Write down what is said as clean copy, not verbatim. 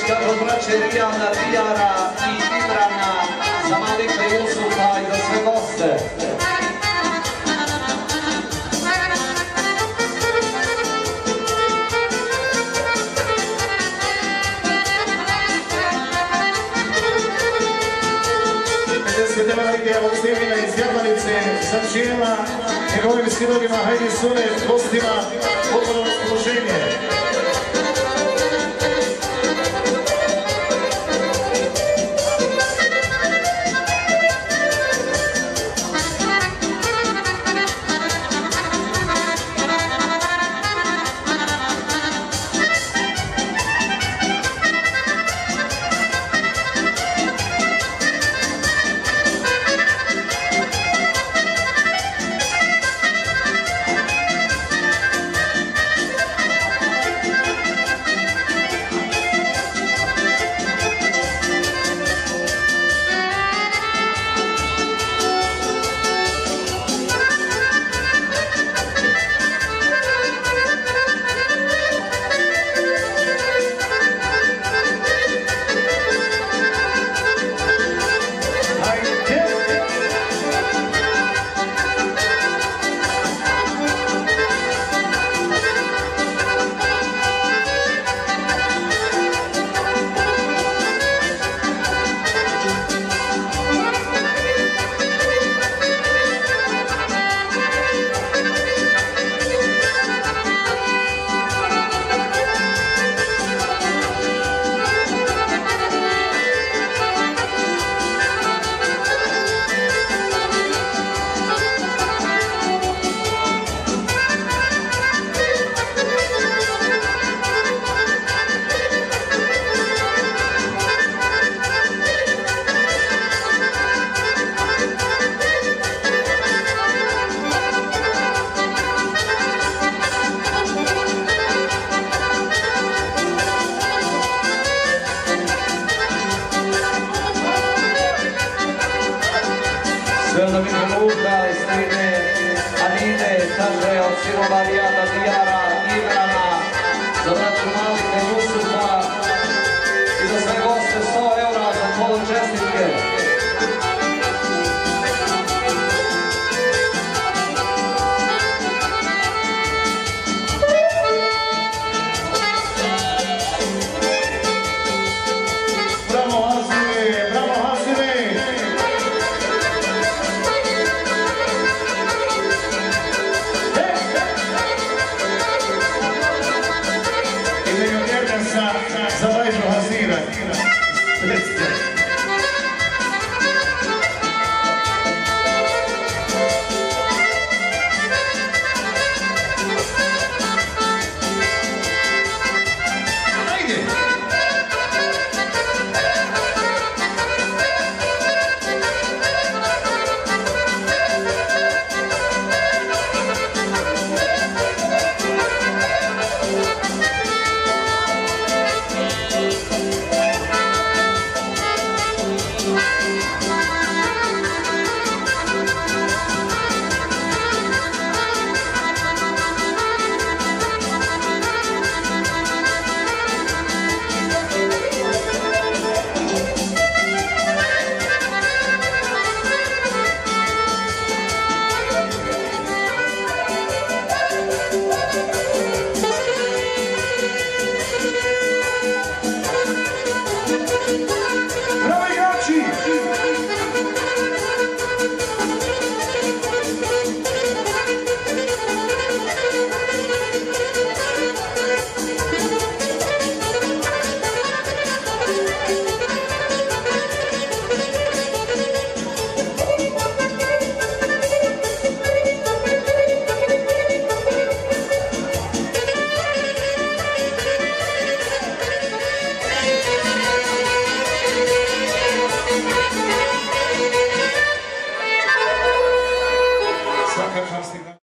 Čestitka od braće Rijana, Dijara i Imrana za Malika Jusufa i za sve goste. Velike Augustinina iz Jabanice, Sančijeva, njegovim sinovima Hajdi Sune, gostima, potpuno raspoloženje. Sve da mi Luka, Strine, Anine, kaže od sinova Rijana, Dijara, Imrana, za braću Malika Jusufa i za sve goste 100 € za polu čestitke. Za Vajžu Hazira. Svaka čast.